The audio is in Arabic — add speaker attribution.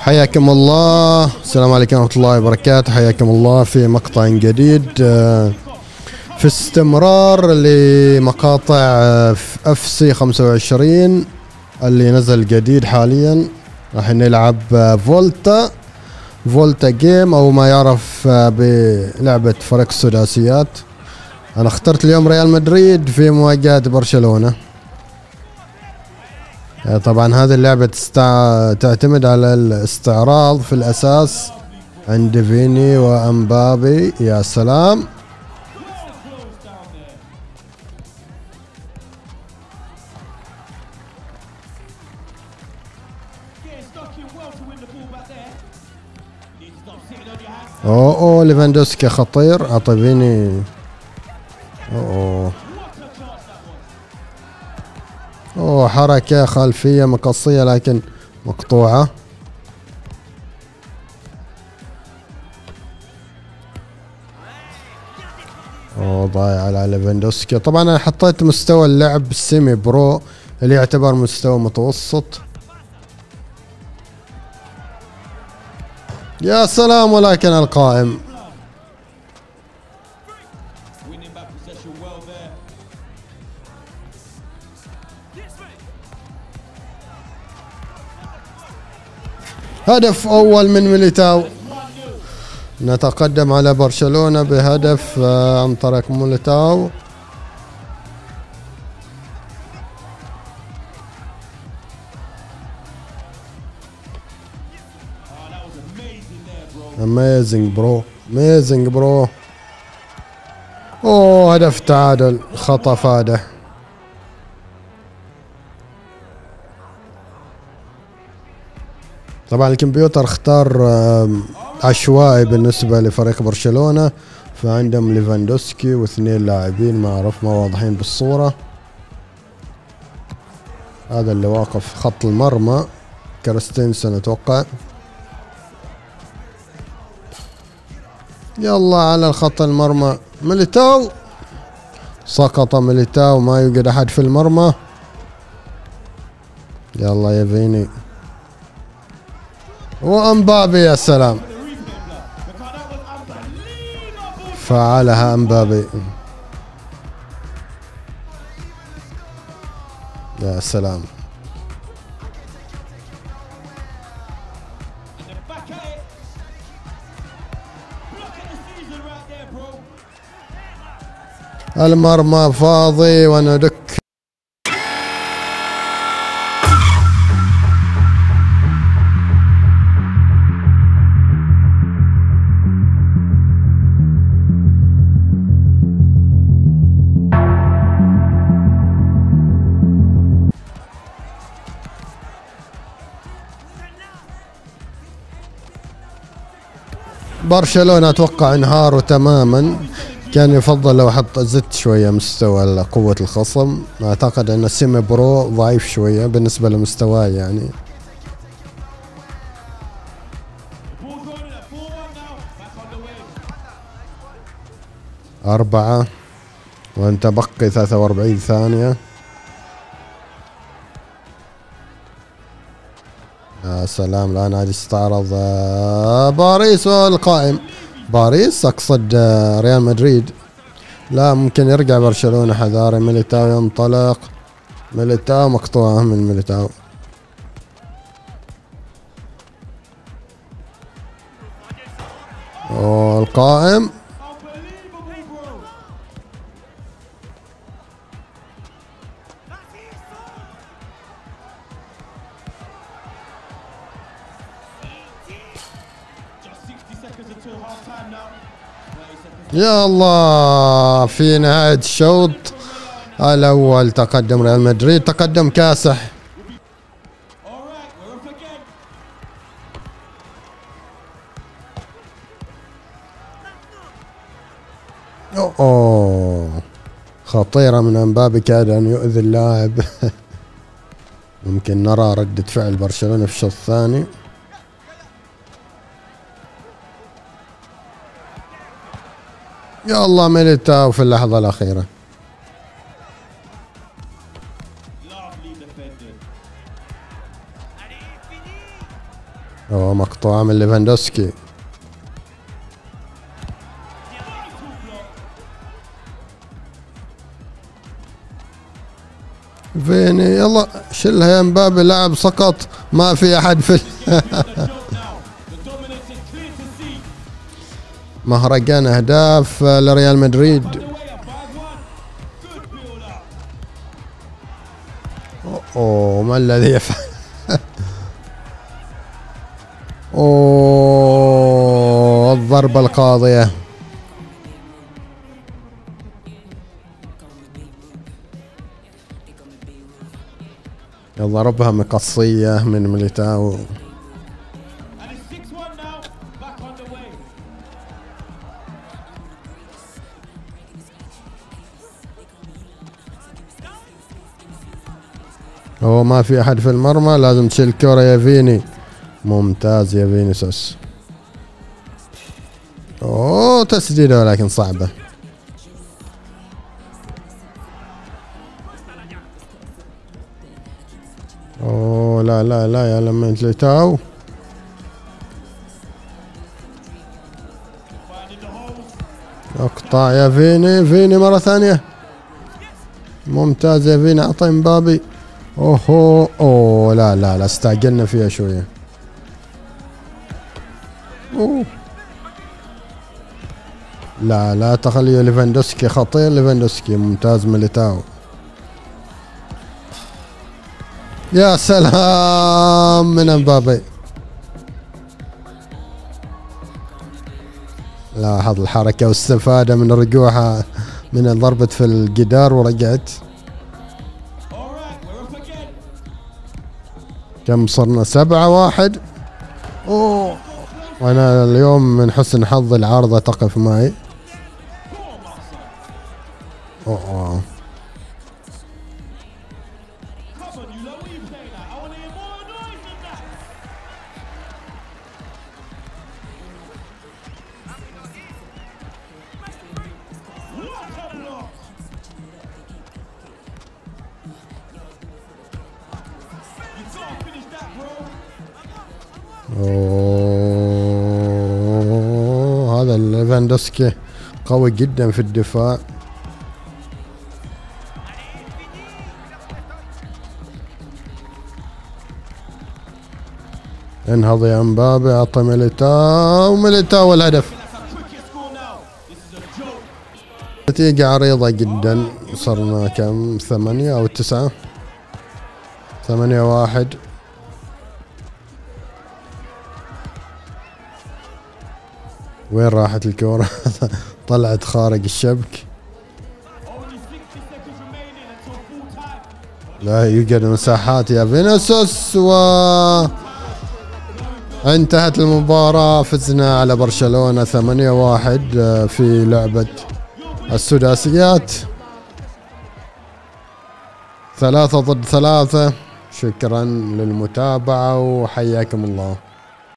Speaker 1: حياكم الله، السلام عليكم ورحمة الله وبركاته. حياكم الله في مقطع جديد في استمرار لمقاطع FC 25 اللي نزل جديد حاليا. راح نلعب فولتا جيم او ما يعرف بلعبة فريق السداسيات. انا اخترت اليوم ريال مدريد في مواجهة برشلونة. طبعا هذه اللعبة تعتمد على الاستعراض في الأساس عند فيني وأمبابي. يا سلام، اوه ليفاندوسكي خطير. اعطي فيني. اوه حركة خلفية مقصية لكن مقطوعة. اوه ضايع على ليفاندوسكي. طبعا انا حطيت مستوى اللعب سيمي برو اللي يعتبر مستوى متوسط. يا سلام، ولكن القائم هدف أول من ميليتاو. نتقدم على برشلونة بهدف عن طريق ميليتاو. اميزنج برو. اوه هدف تعادل، خطأ فادح. طبعا الكمبيوتر اختار عشوائي بالنسبة لفريق برشلونة، فعندهم ليفاندوسكي واثنين لاعبين ما اعرف ما واضحين بالصورة. هذا اللي واقف خط المرمى كريستنسن اتوقع. يلا على الخط المرمى ميليتاو. سقط ميليتاو، ما يوجد احد في المرمى. يلا يا فيني وامبابي. يا سلام، فعلها امبابي. يا سلام، المرمى فاضي وندك. برشلونة اتوقع انهاروا تماما. كان يفضل لو زدت شوية مستوى قوة الخصم. اعتقد ان السيمي برو ضعيف شوية بالنسبة لمستواه يعني. أربعة وانت بقي 43 ثانية. يا سلام، الآن عاد استعرض باريس والقائم. باريس أقصد ريال مدريد. لا ممكن يرجع برشلونة حذاري. ميليتاو ينطلق. ميليتاو مقطوعة من ميليتاو. القائم. يا الله، في نهاية الشوط الأول تقدم ريال مدريد، تقدم كاسح. أوه خطيرة من امبابي، كاد أن يؤذي اللاعب. ممكن نرى ردة فعل برشلونة في الشوط الثاني. يا الله ميليتاو في اللحظة الأخيرة. مقطوعة من ليفاندوسكي. فيني يلا شلها يا مبابي، لاعب سقط ما في احد في مهرجان اهداف لريال مدريد. اوه ما الذي يفعل اوه الضربة القاضية. ضربها مقصية من ميليتاو. هو ما في احد في المرمى، لازم تشيل الكرة يا فيني. ممتاز يا فينيسيوس. اوه تسديدة ولكن صعبة. اوه لا لا لا يا لما ميليتاو. اقطع يا فيني، فيني مرة ثانية. ممتاز يا فيني، اعطي مبابي. اوه اوه لا لا لا استعجلنا فيها شوية. اوه لا لا تخلي ليفاندوسكي خطير. ليفاندوسكي ممتاز. ميليتاو يا سلام من مبابي. لاحظ الحركة واستفادة من رجوعها من ضربة في الجدار ورجعت. كم صرنا؟ 7-1. اوه وانا اليوم من حسن حظي العارضة تقف معي. اوه اوه هذا ليفاندوسكي قوي جدا في الدفاع. انهض يا مبابي، اعطى ميليتاو. ميليتاو الهدف. نتيجة عريضة جدا. صرنا كم؟ 8 أو 9. 8-1. وين راحت الكورة؟ طلعت خارج الشبك. لا يوجد مساحات يا فينيسيوس. انتهت المباراة. فزنا على برشلونة 8-1 في لعبة السداسيات 3 ضد 3. شكرا للمتابعة وحياكم الله.